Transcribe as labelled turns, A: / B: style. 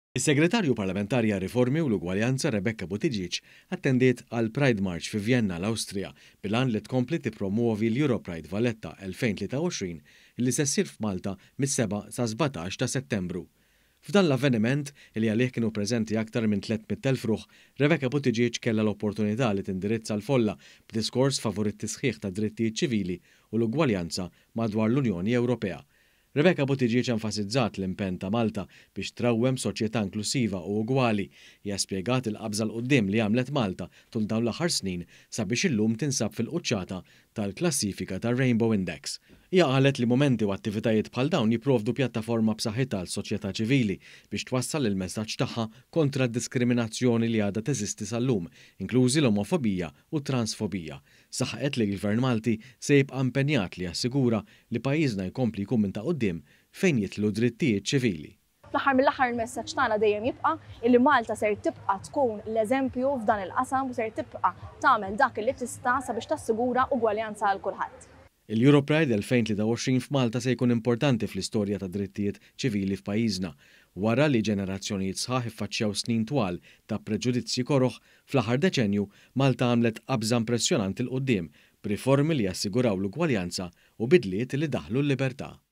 A: Is-Segretarju Parlamentari għar-Riformi u l-Ugwaljanza Rebecca Buttigieg attendiet għal Pride March fi Vienna l-Awstrija bilan li tkompli tippromuovi l-Europride Valletta 2023 li se ssir f'Malta mis-7 sa 17 ta' Settembru. F'dan l-avveniment li għalih kienu preżenti aktar minn 300,000 ruħ, Rebecca Buttigieg kellha l-opportunità li tindirizza l-folla b'diskors favur it-tisħiħ ta' drittijiet ċivili u l-ugwaljanza madwar l-Unjoni Ewropea. Rebecca Buttigieg enfasizzat l-impenn ta' Malta biex trawwem soċjetà inklusiva u ugwali. Hija spjegat il-qabża l quddiem li għamlet Malta tul dawn l-aħħar snin sabiex illum tinsab fil-quċċata tal-klassifika tar-Rainbow Index. Hija qalet li momenti u attivitajiet bħal dawn jipprovdu pjattaforma b'saħħitha għal soċjetà ċivili biex twassal il-messaġġ tagħha kontra d-diskriminazzjoni li għadha teżisti sal-lum, inklużi l-omofobija u transfobija. Saħħet li l-Gvern Malti se jibqa' impenjat li jassigura li pajjiżna jkompli jkun minn ta' quddiem fejn jitlu drittijiet ċivili.
B: Fl-aħħar mill-aħħar il-messaġġ tagħna dejjem jibqa' li Malta ser tibqa' tkun l-eżempju f'dan il-qasam u ser tibqa' tagħmel dak li tista' sabiex tassigura ugwaljanza għal kulħadd.
A: Il-Europride 2023 f'Malta se jkun importanti fl-istorja ta' drittijiet ċivili f'pajjiżna. Wara li ġenerazzjonijiet sħaħ iffaċċjaw snin twal ta' preġudizzji koroħ, fl-aħħar deċenju Malta għamlet qabża impressjonanti l qudiem b'riformi li jassiguraw l-ugwaljanza u bidliet li daħlu l-libertà.